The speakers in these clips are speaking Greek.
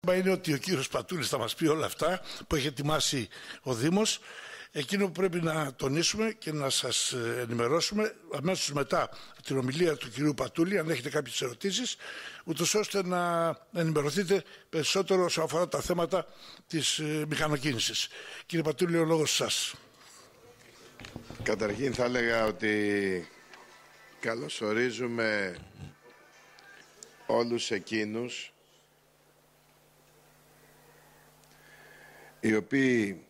Είναι ότι ο κύριος Πατούλης θα μας πει όλα αυτά που έχει ετοιμάσει ο Δήμος. Εκείνο που πρέπει να τονίσουμε και να σας ενημερώσουμε αμέσως μετά την ομιλία του κυρίου Πατούλη, αν έχετε κάποιες ερωτήσεις, ούτως ώστε να ενημερωθείτε περισσότερο όσον αφορά τα θέματα της μηχανοκίνησης. Κύριε Πατούλη, ο λόγος σας. Καταρχήν θα έλεγα ότι καλωσορίζουμε όλους εκείνους οι οποίοι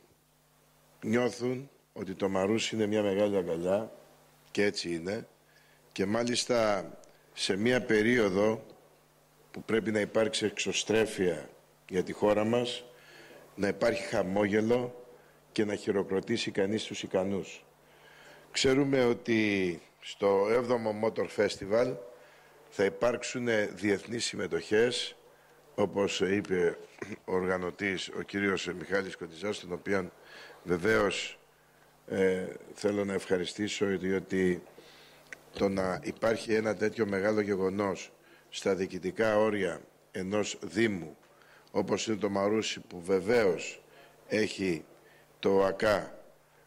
νιώθουν ότι το Μαρούσι είναι μια μεγάλη αγκαλιά, και έτσι είναι, και μάλιστα σε μια περίοδο που πρέπει να υπάρξει εξωστρέφεια για τη χώρα μας, να υπάρχει χαμόγελο και να χειροκροτήσει κανείς τους ικανούς. Ξέρουμε ότι στο 7ο Motor Festival θα υπάρξουν διεθνείς συμμετοχές, όπως είπε ο οργανωτής, ο κύριος Μιχάλης Κοντιζάς, τον οποίο βεβαίως θέλω να ευχαριστήσω, διότι το να υπάρχει ένα τέτοιο μεγάλο γεγονός στα διοικητικά όρια ενός Δήμου, όπως είναι το Μαρούσι, που βεβαίως έχει το ΑΚΑ,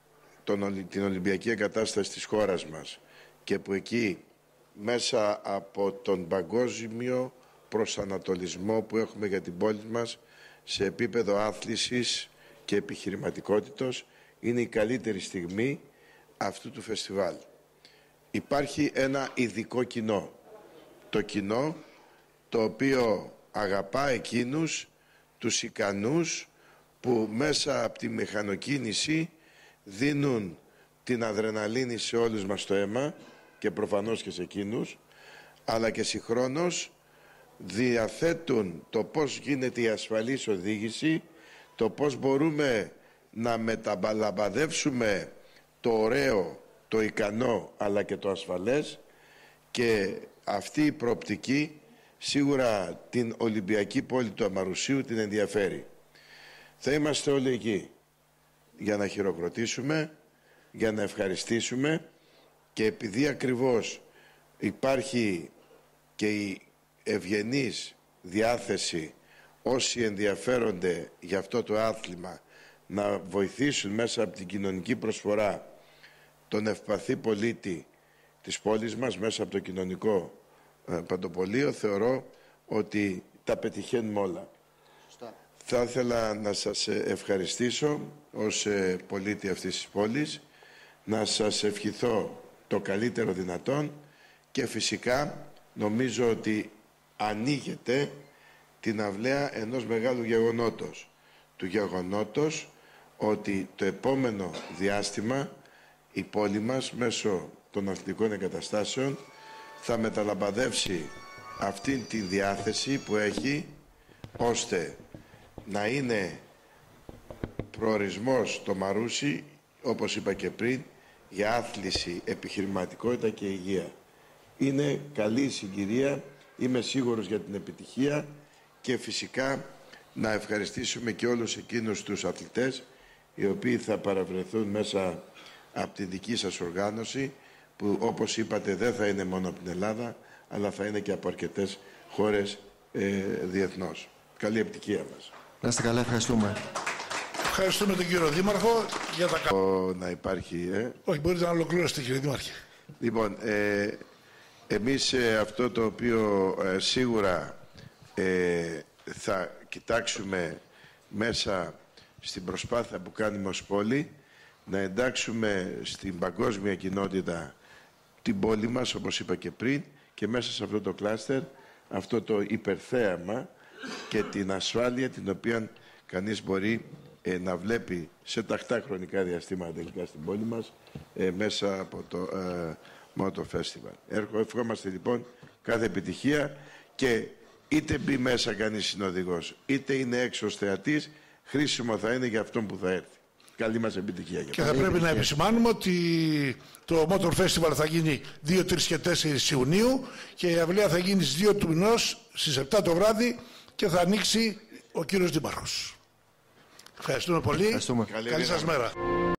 την Ολυμπιακή Εγκατάσταση της χώρας μας, και που εκεί μέσα από τον παγκόσμιο προσανατολισμό που έχουμε για την πόλη μας σε επίπεδο άθλησης και επιχειρηματικότητος, είναι η καλύτερη στιγμή αυτού του φεστιβάλ. Υπάρχει ένα ειδικό κοινό, το κοινό το οποίο αγαπά εκείνους τους ικανούς που μέσα από τη μηχανοκίνηση δίνουν την αδρεναλίνη σε όλους μας το αίμα, και προφανώς και σε εκείνους, αλλά και συγχρόνως διαθέτουν το πώς γίνεται η ασφαλής οδήγηση, το πώς μπορούμε να μεταμπαλαμπαδεύσουμε το ωραίο, το ικανό, αλλά και το ασφαλές, και αυτή η προοπτική σίγουρα την Ολυμπιακή πόλη του Αμαρουσίου την ενδιαφέρει. Θα είμαστε όλοι εκεί για να χειροκροτήσουμε, για να ευχαριστήσουμε, και επειδή ακριβώς υπάρχει και η ευγενής διάθεση όσοι ενδιαφέρονται για αυτό το άθλημα να βοηθήσουν μέσα από την κοινωνική προσφορά τον ευπαθή πολίτη της πόλης μας, μέσα από το κοινωνικό παντοπολείο, θεωρώ ότι τα πετυχαίνουμε όλα. Θα ήθελα να σας ευχαριστήσω ως πολίτη αυτής της πόλης, να σας ευχηθώ το καλύτερο δυνατόν, και φυσικά νομίζω ότι ανοίγεται την αυλαία ενός μεγάλου γεγονότος. Του γεγονότος ότι το επόμενο διάστημα η πόλη μας μέσω των αθλητικών εγκαταστάσεων θα μεταλαμπαδεύσει αυτήν τη διάθεση που έχει, ώστε να είναι προορισμός το Μαρούσι, όπως είπα και πριν, για άθληση, επιχειρηματικότητα και υγεία. Είναι καλή η συγκυρία, είμαι σίγουρος για την επιτυχία, και φυσικά να ευχαριστήσουμε και όλους εκείνους τους αθλητές οι οποίοι θα παραβρεθούν μέσα από τη δική σας οργάνωση, που όπως είπατε δεν θα είναι μόνο από την Ελλάδα, αλλά θα είναι και από αρκετές χώρες διεθνώς. Καλή επιτυχία μας. Να είστε καλά, ευχαριστούμε. Ευχαριστούμε τον κύριο Δήμαρχο για τα να υπάρχει. Όχι, μπορείτε να ολοκληρώσετε, κύριε Δήμαρχε. Λοιπόν, εμείς αυτό το οποίο σίγουρα θα κοιτάξουμε μέσα στην προσπάθεια που κάνουμε ως πόλη, να εντάξουμε στην παγκόσμια κοινότητα την πόλη μας, όπως είπα και πριν, και μέσα σε αυτό το κλάστερ, αυτό το υπερθέαμα και την ασφάλεια την οποία κανείς μπορεί να βλέπει σε τακτά χρονικά διαστήματα τελικά στην πόλη μας, μέσα από το Motor Festival. Ευχόμαστε λοιπόν κάθε επιτυχία, και είτε μπει μέσα κανείς συνοδηγός, είτε είναι έξω ως θεατής, χρήσιμο θα είναι για αυτόν που θα έρθει. Καλή μας επιτυχία. Και θα πρέπει να επισημάνουμε ότι το Motor Festival θα γίνει 2, 3 και 4 Ιουνίου, και η αυλαία θα γίνει στις 2 του μηνός στις 7 το βράδυ, και θα ανοίξει ο κύριος Δήμαρχος. Ευχαριστούμε πολύ. Ευχαριστούμε. Καλή σας μέρα.